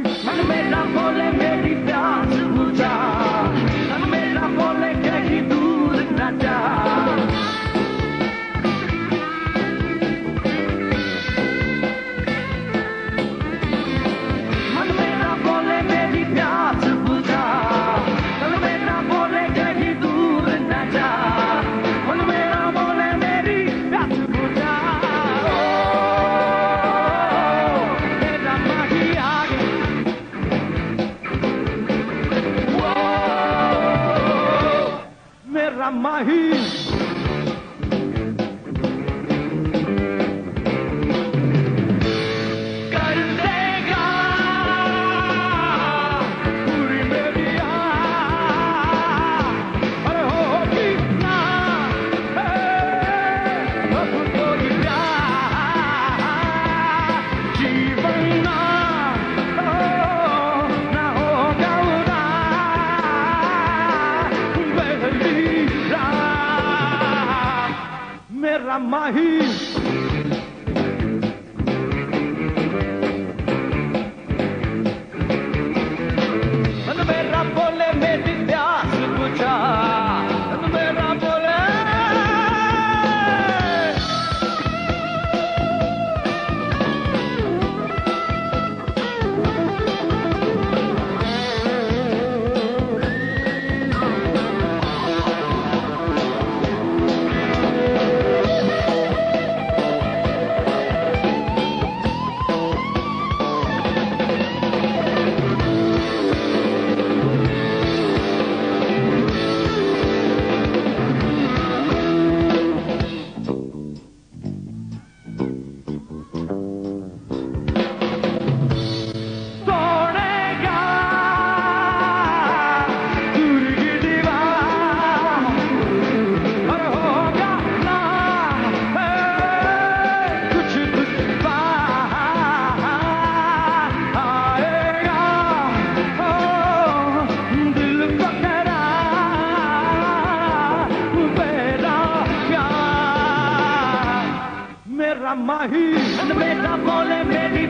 मन मेरा बोले मेरी प्यास बुझा, मन मेरा बोले कहीं दूर न जा। मन मेरा बोले मेरी प्यास बुझा, मन मेरा बोले कहीं दूर न जा। मन मेरा बोले मेरी प्यास बुझा। मेरा माही आ मेरा माही कर देगा पूरी मेरी अरे होगी ना अब कोई प्यार जीवन ना होगा मेरा माही। मन मेरा बोले मेरी प्यास बुझा, मन मेरा बोले मेरा माही। मन मेरा बोले मेरी